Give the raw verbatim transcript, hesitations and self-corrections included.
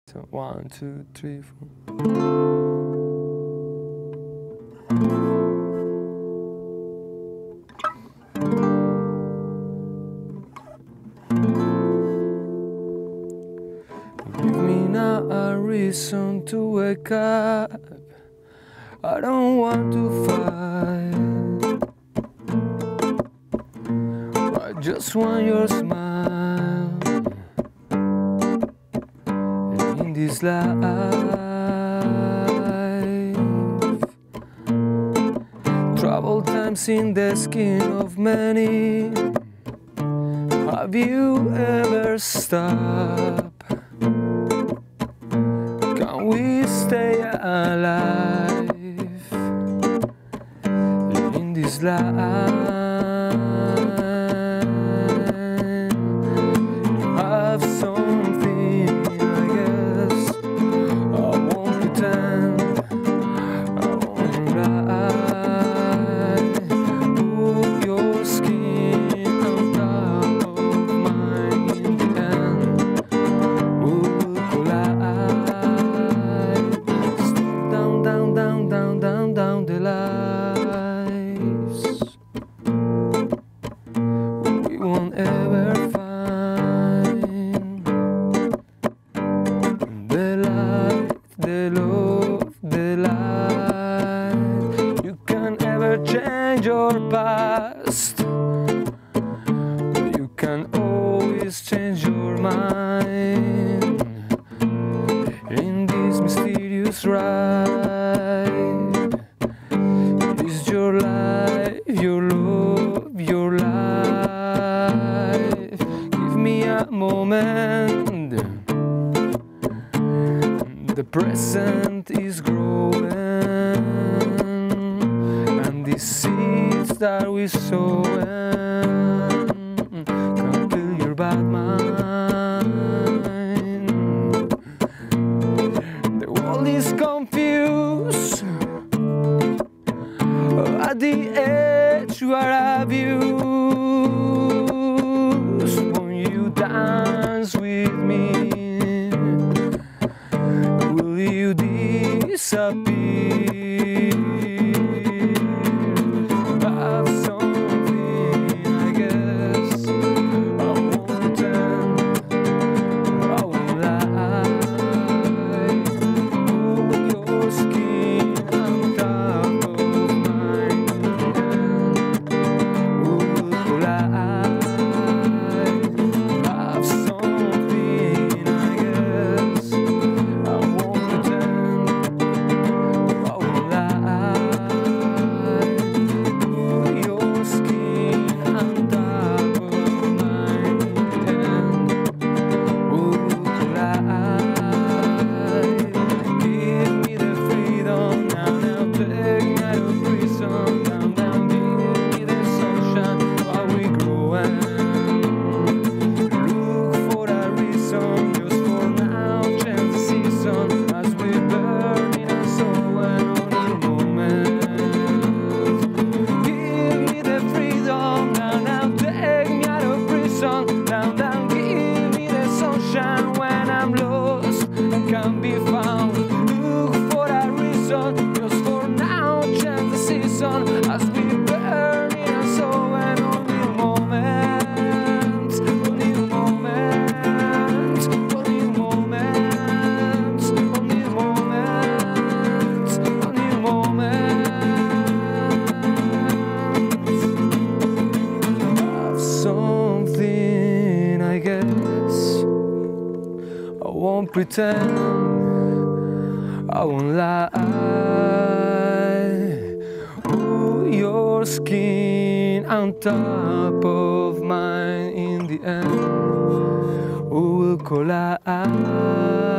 So one, two, three, four. Give me now a reason to wake up. I don't want to fight. I just want your smile in this life. Troubled times in the skin of many. Have you ever stopped? Can we stay alive in this life? Have something, I guess. I won't pretend, I won't lie. Put your skin on top of mine. In the end, we'll collide. Step down, down, down, down, down, down the lights. We won't ever find the light, the love, the light. You can't ever change your past, but you can always change your mind. In this mysterious ride, it is your life, your love, your life. Give me a moment. The present is growing, and the seeds that we sowing can kill your bad mind. The world is confused. At the edge where I've used. Won't you dance with me? Will you disappear? Have something, I guess. I won't pretend, I won't lie. Put your skin on top of mine. We'll collide. Have something, I guess. I won't pretend, I won't lie. Put your skin on top of mine. We'll collide. Give me the freedom now, now take me out of prison. Down, down, give me the sunshine while we growing. Look for a reason, just for now, change the season as we burn in our soul and only moment. Give me the freedom now, now take me out of prison. Down, down, give me the sunshine when I'm lost and can't be found. Look for a reason, just for now, change the season as we burn in our soul and only moments, only moments, only moments, only moments, only moments. Have something, I guess. I won't pretend, I won't lie. Put your skin on top of mine. In the end, we will collide.